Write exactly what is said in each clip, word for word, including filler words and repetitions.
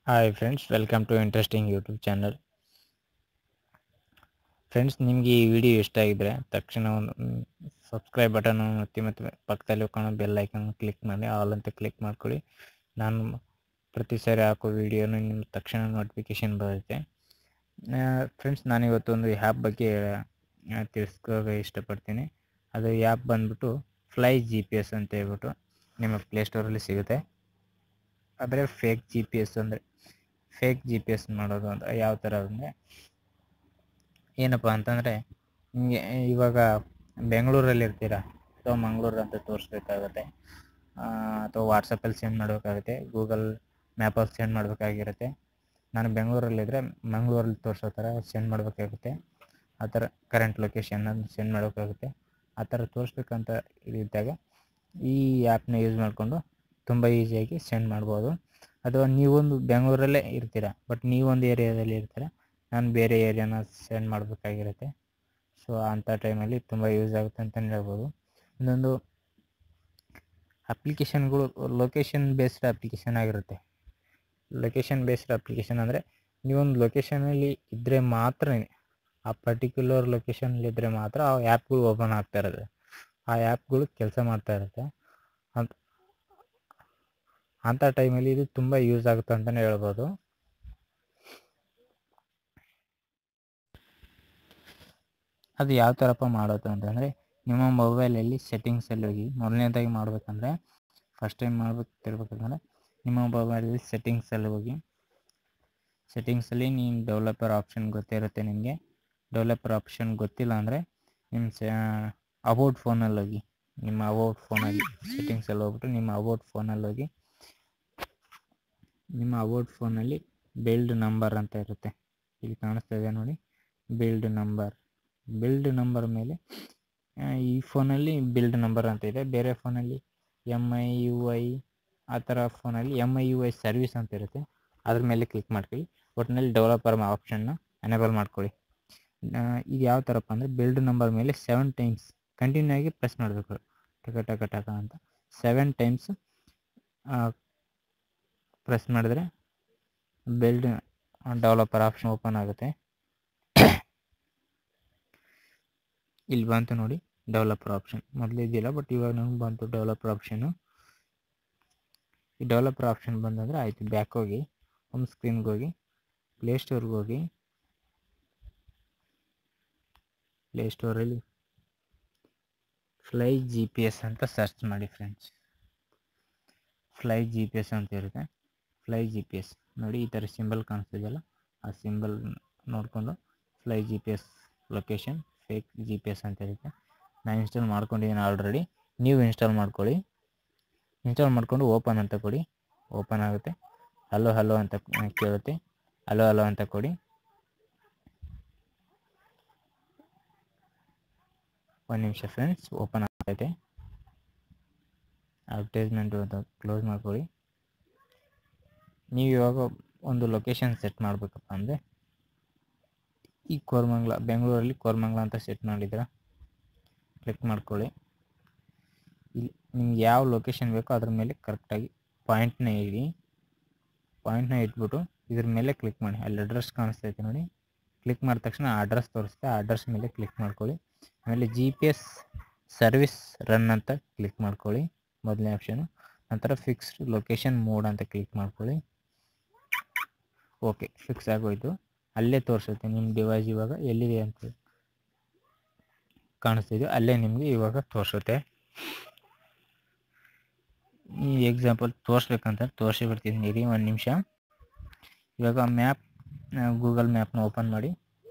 Hi friends, welcome to interesting YouTube channel. Friends, ನಿಮಗೆ ಈ video ಇಷ್ಟ ಆಗಿದ್ರೆ ತಕ್ಷಣ ಒಂದು ಸಬ್ಸ್ಕ್ರೈಬ್ ಬಟನ್ ಒತ್ತಿ ಮತ್ತು ಪಕ್ಕದಲ್ಲಿ ಕಾಣೋ ಬೆಲ್ ಐಕನ್ ಕ್ಲಿಕ್ ಮಾಡಿ ಆಲ್ ಅಂತ ಕ್ಲಿಕ್ ಮಾಡ್ಕೊಳ್ಳಿ. ನಾನು ಪ್ರತಿ ಸಾರಿ ಹಾಕೋ ವಿಡಿಯೋನು ನಿಮ್ಮ ತಕ್ಷಣ ನೋಟಿಫಿಕೇಷನ್ ಬರುತ್ತೆ. ಫ್ರೆಂಡ್ಸ್, ನಾನಿವತ್ತು ಒಂದು ಆ್ಯಪ್ ಬಗ್ಗೆ ತಿಳಿಸ್ಕೋಕೆ ಇಷ್ಟಪಡ್ತೀನಿ. ಅದು ಆ್ಯಪ್ ಬಂದ್ಬಿಟ್ಟು ಫ್ಲೈ ಜಿ ಪಿ ಎಸ್ ಅಂತ ಹೇಳ್ಬಿಟ್ಟು ನಿಮ್ಮ ಪ್ಲೇಸ್ಟೋರಲ್ಲಿ ಸಿಗುತ್ತೆ. ಆದರೆ ಫೇಕ್ ಜಿ ಪಿ ಎಸ್ ಅಂದರೆ ಫೇಕ್ ಜಿ ಪಿ ಎಸ್ ಮಾಡೋದು ಅಂತ ಯಾವ ಥರ ಅಂದರೆ ಏನಪ್ಪ ಅಂತಂದರೆ, ನಿಮಗೆ ಇವಾಗ ಬೆಂಗಳೂರಲ್ಲಿ ಇರ್ತೀರ ಅಥವಾ ಮಂಗಳೂರು ಅಂತ ತೋರಿಸ್ಬೇಕಾಗುತ್ತೆ, ಅಥವಾ ವಾಟ್ಸಪ್ಪಲ್ಲಿ ಸೆಂಡ್ ಮಾಡಬೇಕಾಗುತ್ತೆ, ಗೂಗಲ್ ಮ್ಯಾಪಲ್ಲಿ ಸೆಂಡ್ ಮಾಡಬೇಕಾಗಿರುತ್ತೆ. ನಾನು ಬೆಂಗಳೂರಲ್ಲಿದ್ದರೆ ಮಂಗಳೂರಲ್ಲಿ ತೋರಿಸೋ ಥರ ಸೆಂಡ್ ಮಾಡಬೇಕಾಗುತ್ತೆ. ಆ ಥರ ಕರೆಂಟ್ ಲೊಕೇಶನ್ನ ಸೆಂಡ್ ಮಾಡಬೇಕಾಗುತ್ತೆ. ಆ ಥರ ತೋರಿಸ್ಬೇಕಂತ ಇದ್ದಾಗ ಈ ಆ್ಯಪ್ನ ಯೂಸ್ ಮಾಡಿಕೊಂಡು ತುಂಬ ಈಸಿಯಾಗಿ ಸೆಂಡ್ ಮಾಡ್ಬೋದು. ಅಥವಾ ನೀವೊಂದು ಬೆಂಗಳೂರಲ್ಲೇ ಇರ್ತೀರ, ಬಟ್ ನೀವೊಂದು ಏರಿಯಾದಲ್ಲಿ ಇರ್ತೀರ, ನಾನು ಬೇರೆ ಏರಿಯಾನ ಸೆಂಡ್ ಮಾಡಬೇಕಾಗಿರುತ್ತೆ. ಸೊ ಅಂಥ ಟೈಮಲ್ಲಿ ತುಂಬ ಯೂಸ್ ಆಗುತ್ತೆ ಅಂತಲೇ ಹೇಳ್ಬೋದು. ಇನ್ನೊಂದು ಅಪ್ಲಿಕೇಶನ್ಗಳು ಲೊಕೇಶನ್ ಬೇಸ್ಡ್ ಅಪ್ಲಿಕೇಶನ್ ಆಗಿರುತ್ತೆ. ಲೊಕೇಶನ್ ಬೇಸ್ಡ್ ಅಪ್ಲಿಕೇಶನ್ ಅಂದರೆ ನೀವೊಂದು ಲೊಕೇಶನಲ್ಲಿ ಇದ್ದರೆ ಮಾತ್ರ, ಆ ಪರ್ಟಿಕ್ಯುಲರ್ ಲೊಕೇಶನಲ್ಲಿ ಇದ್ದರೆ ಮಾತ್ರ ಆ ಆ್ಯಪ್ಗಳು ಓಪನ್ ಆಗ್ತಾ ಇರುತ್ತೆ, ಆ ಆ್ಯಪ್ಗಳು ಕೆಲಸ ಮಾಡ್ತಾ ಇರುತ್ತೆ. ಅಂತ ಅಂಥ ಟೈಮಲ್ಲಿ ಇದು ತುಂಬ ಯೂಸ್ ಆಗುತ್ತೆ ಅಂತಲೇ ಹೇಳ್ಬೋದು. ಅದು ಯಾವ ಥರಪ್ಪ ಮಾಡೋದು ಅಂತಂದರೆ, ನಿಮ್ಮ ಮೊಬೈಲಲ್ಲಿ ಸೆಟ್ಟಿಂಗ್ಸಲ್ಲಿ ಹೋಗಿ ಮೊದಲನೇದಾಗಿ ಮಾಡಬೇಕಂದ್ರೆ, ಫಸ್ಟ್ ಟೈಮ್ ಮಾಡ್ಬೇಕು ತಿರ್ಬೇಕಂದ್ರೆ ನಿಮ್ಮ ಮೊಬೈಲಲ್ಲಿ ಸೆಟ್ಟಿಂಗ್ಸಲ್ಲಿ ಹೋಗಿ, ಸೆಟ್ಟಿಂಗ್ಸಲ್ಲಿ ನೀನು ಡೆವಲಪರ್ ಆಪ್ಷನ್ ಗೊತ್ತಿರುತ್ತೆ ನಿಮಗೆ. ಡೆವಲಪರ್ ಆಪ್ಷನ್ ಗೊತ್ತಿಲ್ಲ ಅಂದರೆ ನಿಮ್ಮ ಸ ಅಬೌಟ್ ಫೋನಲ್ಲಿ ಹೋಗಿ, ನಿಮ್ಮ ಅಬೌಟ್ ಫೋನಲ್ಲಿ ಸೆಟ್ಟಿಂಗ್ಸಲ್ಲಿ ಹೋಗ್ಬಿಟ್ಟು ನಿಮ್ಮ ಅಬೌಟ್ ಫೋನಲ್ಲಿ ಹೋಗಿ ನಿಮ್ಮ ಅಬೌಟ್ ಫೋನಲ್ಲಿ ಬಿಲ್ಡ್ ನಂಬರ್ ಅಂತ ಇರುತ್ತೆ, ಇಲ್ಲಿ ಕಾಣಿಸ್ತಾ ಇದೆ ನೋಡಿ, ಬಿಲ್ಡ್ ನಂಬರ್. ಬಿಲ್ಡ್ ನಂಬರ್ ಮೇಲೆ ಈ ಫೋನಲ್ಲಿ ಬಿಲ್ಡ್ ನಂಬರ್ ಅಂತ ಇದೆ, ಬೇರೆ ಫೋನಲ್ಲಿ ಎಮ್ ಐ ಯು ಐ ಆ ಥರ ಫೋನಲ್ಲಿ M I U I service ಅಂತ ಇರುತ್ತೆ, ಅದ್ರ ಮೇಲೆ ಕ್ಲಿಕ್ ಮಾಡ್ಕೊಳ್ಳಿ. ಒಟ್ಟಿನಲ್ಲಿ ಡೆವಲಪರ್ ಆಪ್ಷನ್ನ ಎನೇಬಲ್ ಮಾಡ್ಕೊಳ್ಳಿ. ಇದು ಯಾವ ಥರಪ್ಪ ಅಂದರೆ, ಬಿಲ್ಡ್ ನಂಬರ್ ಮೇಲೆ ಸೆವೆನ್ ಟೈಮ್ಸ್ ಕಂಟಿನ್ಯೂ ಆಗಿ ಪ್ರೆಸ್ ಮಾಡಬೇಕು, ಟಕ ಟಕ ಟಕ ಅಂತ ಸೆವೆನ್ ಟೈಮ್ಸ್ ಪ್ರೆಸ್ ಮಾಡಿದ್ರೆ ಬಿಲ್ಡ್ ಡೆವಲಪರ್ ಆಪ್ಷನ್ ಓಪನ್ ಆಗುತ್ತೆ. ಇಲ್ಲಿ ಬಂತು ನೋಡಿ ಡೆವಲಪರ್ ಆಪ್ಷನ್, ಮೊದಲು ಇದ್ದಿಲ್ಲ ಬಟ್ ಇವಾಗ ನಮ್ಗೆ ಬಂತು ಡೆವಲಪರ್ ಆಪ್ಷನು. ಈ ಡೆವಲಪರ್ ಆಪ್ಷನ್ ಬಂದಂದರೆ ಆಯಿತು, ಬ್ಯಾಕ್ ಹೋಗಿ ಹೋಮ್ ಸ್ಕ್ರೀನ್ಗೆ ಹೋಗಿ ಪ್ಲೇಸ್ಟೋರ್ಗೆ ಹೋಗಿ, ಪ್ಲೇಸ್ಟೋರಲ್ಲಿ ಫ್ಲೈ ಜಿ ಪಿ ಎಸ್ ಅಂತ ಸರ್ಚ್ ಮಾಡಿ friends. Fly G P S ಅಂತ ಇರುತ್ತೆ, ಫ್ಲೈ ಜಿ ಪಿ ಎಸ್ ನೋಡಿ, ಈ ಥರ ಸಿಂಬಲ್ ಕಾಣಿಸ್ತಿದೆಯಲ್ಲ, ಆ ಸಿಂಬಲ್ ನೋಡಿಕೊಂಡು fly G P S location fake G P S ಅಂತ ಇರುತ್ತೆ. ನಾನು ಇನ್ಸ್ಟಾಲ್ ಮಾಡ್ಕೊಂಡಿದ್ದೀನಿ ಆಲ್ರೆಡಿ, ನೀವು ಇನ್ಸ್ಟಾಲ್ ಮಾಡ್ಕೊಳ್ಳಿ. ಇನ್ಸ್ಟಾಲ್ ಮಾಡಿಕೊಂಡು ಓಪನ್ ಅಂತ ಕೊಡಿ, ಓಪನ್ ಆಗುತ್ತೆ. ಹಲೋ ಹಲೋ ಅಂತ ಕೇಳುತ್ತೆ, ಹಲೋ ಹಲೋ ಅಂತ ಕೊಡಿ. ಒಂದು ನಿಮಿಷ ಫ್ರೆಂಡ್ಸ್, ಓಪನ್ ಆಗ್ತೈತೆ. ಅಡ್ವರ್ಟೈಸ್ಮೆಂಟು ಅಂತ ಕ್ಲೋಸ್ ಮಾಡ್ಕೊಳ್ಳಿ. ನೀವು ಇವಾಗ ಒಂದು ಲೊಕೇಶನ್ ಸೆಟ್ ಮಾಡಬೇಕಪ್ಪ ಅಂದರೆ, ಈ ಕೋರಮಂಗಲ, ಬೆಂಗಳೂರಲ್ಲಿ ಕೋರಮಂಗಲ ಅಂತ ಸೆಟ್ ಮಾಡಿದ್ರೆ ಕ್ಲಿಕ್ ಮಾಡ್ಕೊಳ್ಳಿ. ಇಲ್ಲಿ ನಿಮ್ಗೆ ಯಾವ ಲೊಕೇಶನ್ ಬೇಕೋ ಅದ್ರ ಮೇಲೆ ಕರೆಕ್ಟಾಗಿ ಪಾಯಿಂಟ್ನ ಇಡಿ, ಪಾಯಿಂಟ್ನ ಇಟ್ಬಿಟ್ಟು ಇದ್ರ ಮೇಲೆ ಕ್ಲಿಕ್ ಮಾಡಿ. ಅಲ್ಲಿ ಅಡ್ರೆಸ್ ಕಾಣಿಸ್ತೈತೆ ನೋಡಿ, ಕ್ಲಿಕ್ ಮಾಡಿದ ತಕ್ಷಣ ಅಡ್ರೆಸ್ ತೋರಿಸುತ್ತೆ, ಆ ಅಡ್ರೆಸ್ ಮೇಲೆ ಕ್ಲಿಕ್ ಮಾಡ್ಕೊಳ್ಳಿ. ಆಮೇಲೆ G P S service run ಅಂತ ಕ್ಲಿಕ್ ಮಾಡ್ಕೊಳ್ಳಿ, ಮೊದಲನೇ ಆಪ್ಷನು. ನಂತರ ಫಿಕ್ಸ್ಡ್ ಲೊಕೇಶನ್ ಮೋಡ್ ಅಂತ ಕ್ಲಿಕ್ ಮಾಡ್ಕೊಳ್ಳಿ. ಓಕೆ, ಫಿಕ್ಸ್ ಆಗೋಯ್ತು. ಅಲ್ಲೇ ತೋರಿಸುತ್ತೆ ನಿಮ್ಮ ಡಿವೈಸ್ ಇವಾಗ ಎಲ್ಲಿದೆ ಅಂತ ಕಾಣಿಸ್ತಿದೆ, ಅಲ್ಲೇ ನಿಮಗೆ ಇವಾಗ ತೋರಿಸುತ್ತೆ. ಈ ಎಕ್ಸಾಂಪಲ್ ತೋರಿಸ್ಬೇಕಂತ ತೋರಿಸಿ ಬಿಡ್ತೀನಿ ಇರಿ, ಒಂದು ನಿಮಿಷ. ಇವಾಗ ಮ್ಯಾಪ್, ಗೂಗಲ್ ಮ್ಯಾಪ್ನ ಓಪನ್ ಮಾಡಿ.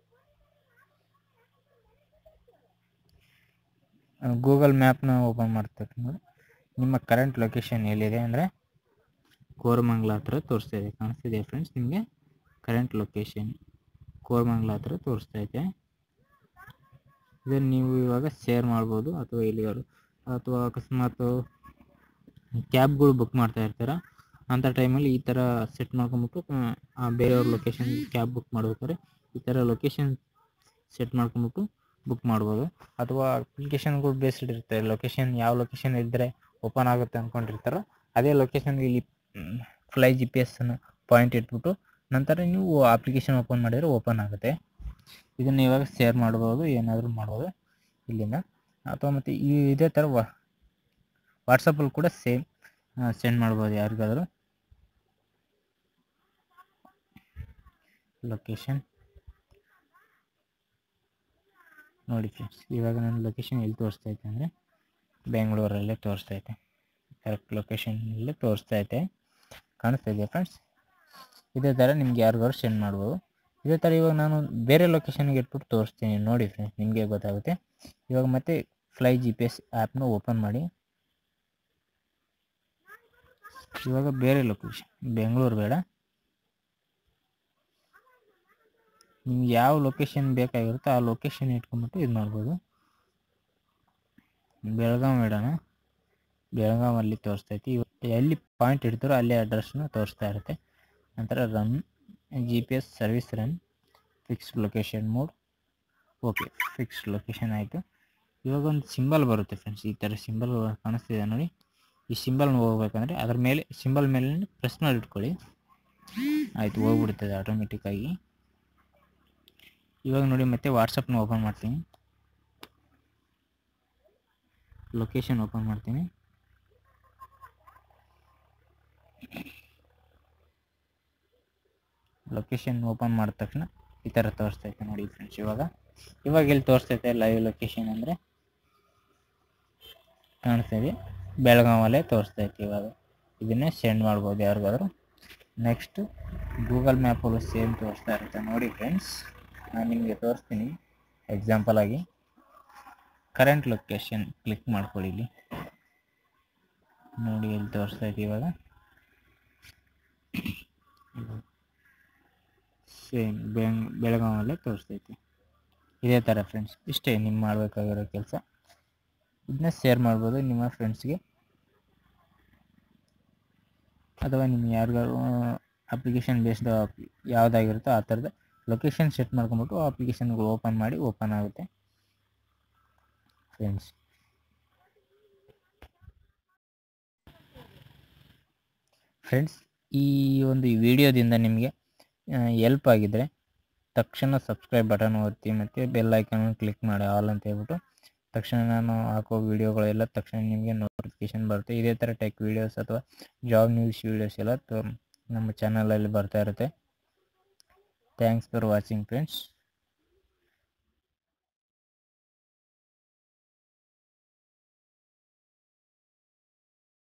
ಗೂಗಲ್ ಮ್ಯಾಪ್ನ ಓಪನ್ ಮಾಡ್ತಕ್ಕ ನೋಡಿ, ನಿಮ್ಮ ಕರೆಂಟ್ ಲೊಕೇಶನ್ ಎಲ್ಲಿದೆ ಅಂದರೆ ಕೋರಮಂಗಲ ಹತ್ರ ತೋರಿಸ್ತಾ ಇದೆ, ಕಾಣಿಸ್ತಿದೆ ಫ್ರೆಂಡ್ಸ್ ನಿಮಗೆ ಕರೆಂಟ್ ಲೊಕೇಶನ್ ಕೋರಮಂಗಲ ಹತ್ರ ತೋರಿಸ್ತಾ ಇದೆ. ಇದನ್ನು ನೀವು ಇವಾಗ ಶೇರ್ ಮಾಡ್ಬೋದು, ಅಥವಾ ಎಲ್ಲಿಯಾರು, ಅಥವಾ ಅಕಸ್ಮಾತ್ ಕ್ಯಾಬ್ಗಳು ಬುಕ್ ಮಾಡ್ತಾ ಇರ್ತಾರ, ಅಂಥ ಟೈಮಲ್ಲಿ ಈ ಥರ ಸೆಟ್ ಮಾಡ್ಕೊಂಬಿಟ್ಟು ಬೇರೆಯವ್ರ ಲೊಕೇಶನ್ ಕ್ಯಾಬ್ ಬುಕ್ ಮಾಡ್ಬೇಕಾದ್ರೆ ಈ ಥರ ಲೊಕೇಶನ್ ಸೆಟ್ ಮಾಡ್ಕೊಂಬಿಟ್ಟು ಬುಕ್ ಮಾಡ್ಬೋದು. ಅಥವಾ ಅಪ್ಲಿಕೇಶನ್ಗಳು ಬೇಸ್ಡ್ ಇರುತ್ತೆ, ಲೊಕೇಶನ್ ಯಾವ ಲೊಕೇಶನ್ ಇದ್ದರೆ ಓಪನ್ ಆಗುತ್ತೆ ಅಂದ್ಕೊಂಡಿರ್ತಾರೋ ಅದೇ ಲೊಕೇಶನ್ ಇಲ್ಲಿ ಫ್ಲೈ ಜಿ ಪಿ ಎಸ್ಸನ್ನು ಪಾಯಿಂಟ್ ಇಟ್ಬಿಟ್ಟು ನಂತರ ನೀವು ಅಪ್ಲಿಕೇಶನ್ ಓಪನ್ ಮಾಡಿದರೆ ಓಪನ್ ಆಗುತ್ತೆ. ಇದನ್ನು ಇವಾಗ ಶೇರ್ ಮಾಡ್ಬೋದು, ಏನಾದರೂ ಮಾಡ್ಬೋದು ಇಲ್ಲಿಂದ. ಅಥವಾ ಮತ್ತು ಈ ಇದೇ ಥರ ವಾ ವಾಟ್ಸಪ್ಪಲ್ಲಿ ಕೂಡ ಸೇಮ್ ಸೆಂಡ್ ಮಾಡ್ಬೋದು ಯಾರಿಗಾದರೂ. ಲೊಕೇಶನ್ ನೋಡಿ ಫ್ರೆಂಡ್ಸ್, ಇವಾಗ ನನ್ನ ಲೊಕೇಶನ್ ಎಲ್ಲಿ ತೋರಿಸ್ತಾ ಐತೆ ಅಂದರೆ ಬೆಂಗಳೂರಲ್ಲೇ ತೋರಿಸ್ತಾ ಐತೆ. ಕರೆಕ್ಟ್ ಲೊಕೇಶನ್ನಲ್ಲೇ ತೋರಿಸ್ತಾ ಐತೆ, ಕಾಣಿಸ್ತಾ ಇದೆಯಾ ಫ್ರೆಂಡ್ಸ್? ಇದೇ ಥರ ನಿಮ್ಗೆ ಯಾರಿಗಾದ್ರು ಸೆಂಡ್ ಮಾಡ್ಬೋದು. ಇದೇ ಥರ ಇವಾಗ ನಾನು ಬೇರೆ ಲೊಕೇಶನ್ಗೆ ಇಟ್ಬಿಟ್ಟು ತೋರಿಸ್ತೀನಿ ನೋಡಿ ಫ್ರೆಂಡ್ಸ್, ನಿಮಗೆ ಗೊತ್ತಾಗುತ್ತೆ. ಇವಾಗ ಮತ್ತೆ ಫ್ಲೈ ಜಿ ಪಿ ಎಸ್ ಆ್ಯಪ್ನ ಓಪನ್ ಮಾಡಿ. ಇವಾಗ ಬೇರೆ ಲೊಕೇಶನ್, ಬೆಂಗಳೂರು ಬೇಡ, ನಿಮ್ಗೆ ಯಾವ ಲೊಕೇಶನ್ ಬೇಕಾಗಿರುತ್ತೋ ಆ ಲೊಕೇಶನ್ ಇಟ್ಕೊಂಡ್ಬಿಟ್ಟು ಇದು ಮಾಡ್ಬೋದು. ಬೆಳಗಾವಿ ಬೇಡಣ, ಬೆಳಗಾವಲ್ಲಿ ತೋರಿಸ್ತೈತಿ. ಎಲ್ಲಿ ಪಾಯಿಂಟ್ ಇಡ್ತಾರೋ ಅಲ್ಲೇ ಅಡ್ರೆಸ್ನ ತೋರಿಸ್ತಾ ಇರುತ್ತೆ. ನಂತರ run G P S service run fixed location mode. Okay, fixed location ಆಯಿತು. ಇವಾಗ ಒಂದು ಸಿಂಬಲ್ ಬರುತ್ತೆ ಫ್ರೆಂಡ್ಸ್, ಈ ಥರ ಸಿಂಬಲ್ ಕಾಣಿಸ್ತಿದೆ ನೋಡಿ. ಈ ಸಿಂಬಲ್ ಹೋಗ್ಬೇಕಂದ್ರೆ ಅದ್ರ ಮೇಲೆ ಸಿಂಬಲ್ ಮೇಲೆ ಪ್ರೆಸ್ ಮಾಡಿ ಇಟ್ಕೊಳ್ಳಿ, ಆಯಿತು, ಹೋಗ್ಬಿಡ್ತದೆ ಆಟೋಮೆಟಿಕ್ಕಾಗಿ. ಇವಾಗ ನೋಡಿ ಮತ್ತೆ ವಾಟ್ಸಪ್ನ ಓಪನ್ ಮಾಡ್ತೀನಿ, ಲೊಕೇಶನ್ ಓಪನ್ ಮಾಡ್ತೀನಿ. ಲೊಕೇಶನ್ ಓಪನ್ ಮಾಡಿದ ತಕ್ಷಣ ಈ ಥರ ತೋರಿಸ್ತೈತೆ ನೋಡಿ ಫ್ರೆಂಡ್ಸ್. ಇವಾಗ ಇವಾಗ ಎಲ್ಲಿ ತೋರಿಸ್ತೈತೆ ಲೈವ್ ಲೊಕೇಶನ್ ಅಂದರೆ ಕಾಣಿಸ್ತಾ ಇದೆ, ಬೆಳಗಾವಲ್ಲೇ ತೋರಿಸ್ತೈತೆ. ಇವಾಗ ಇದನ್ನೇ ಸೆಂಡ್ ಮಾಡ್ಬೋದು ಯಾರಿಗಾದ್ರು. ನೆಕ್ಸ್ಟ್ ಗೂಗಲ್ ಮ್ಯಾಪಲ್ಲೂ ಸೇಮ್ ತೋರಿಸ್ತಾ ಇರುತ್ತೆ ನೋಡಿ ಫ್ರೆಂಡ್ಸ್. ನಾನು ನಿಮಗೆ ತೋರಿಸ್ತೀನಿ ಎಕ್ಸಾಂಪಲ್ ಆಗಿ. ಕರೆಂಟ್ ಲೊಕೇಶನ್ ಕ್ಲಿಕ್ ಮಾಡ್ಕೊಳ್ಳಿ, ಇಲ್ಲಿ ನೋಡಿ ಎಲ್ಲಿ ತೋರಿಸ್ತೈತೆ. ಇವಾಗ ಸೇಮ್ ಬೆಂಗ್ ಬೆಳಗಾವಲ್ಲೇ ತೋರಿಸ್ತೈತಿ. ಇದೇ ಥರ ಫ್ರೆಂಡ್ಸ್, ಇಷ್ಟೇ ನಿಮ್ಮ ಮಾಡಬೇಕಾಗಿರೋ ಕೆಲಸ. ಇದನ್ನ ಶೇರ್ ಮಾಡ್ಬೋದು ನಿಮ್ಮ ಫ್ರೆಂಡ್ಸ್ಗೆ, ಅಥವಾ ನಿಮ್ಮ ಯಾರಿಗಾರು ಅಪ್ಲಿಕೇಶನ್ ಬೇಸ್ಡ್ ಯಾವುದಾಗಿರುತ್ತೋ ಆ ಥರದ ಲೊಕೇಶನ್ ಸೆಟ್ ಮಾಡ್ಕೊಂಬಿಟ್ಟು ಅಪ್ಲಿಕೇಶನ್ಗಳು ಓಪನ್ ಮಾಡಿ ಓಪನ್ ಆಗುತ್ತೆ ಫ್ರೆಂಡ್ಸ್. ಫ್ರೆಂಡ್ಸ್, ಈ ಒಂದು ವಿಡಿಯೋದಿಂದ ನಿಮಗೆ ಹೆಲ್ಪ್ ಆಗಿದ್ದರೆ ತಕ್ಷಣ ಸಬ್ಸ್ಕ್ರೈಬ್ ಬಟನ್ ಒತ್ತಿ ಮತ್ತು ಬೆಲ್ ಐಕಾನ್ ಕ್ಲಿಕ್ ಮಾಡಿ ಆಲ್ ಅಂತ ಹೇಳ್ಬಿಟ್ಟು. ತಕ್ಷಣ ನಾನು ಹಾಕೋ ವೀಡಿಯೋಗಳೆಲ್ಲ ತಕ್ಷಣ ನಿಮಗೆ ನೋಟಿಫಿಕೇಶನ್ ಬರುತ್ತೆ. ಇದೇ ಥರ ಟೆಕ್ ವೀಡಿಯೋಸ್ ಅಥವಾ ಜಾಬ್ ನ್ಯೂಸ್ ವೀಡಿಯೋಸ್ ಎಲ್ಲ ನಮ್ಮ ಚಾನಲಲ್ಲಿ ಬರ್ತಾ ಇರುತ್ತೆ. Thanks for watching friends.